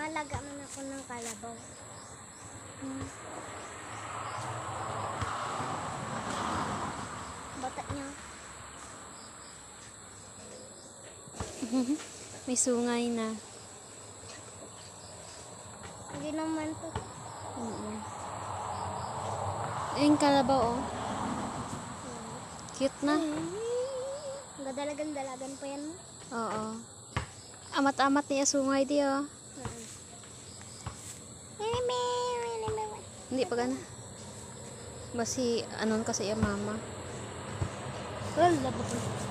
Mangalaga man ako ng kalabaw. Bata niya. May sungay na. Hindi naman to. Yung kalabaw, oh. Cute na. Gadalagan-dalagan pa yan mo. Oo. Amat-amat niya sungay di, oh. Hindi pa gana. Basi, anon kasi yung mama. Wala ba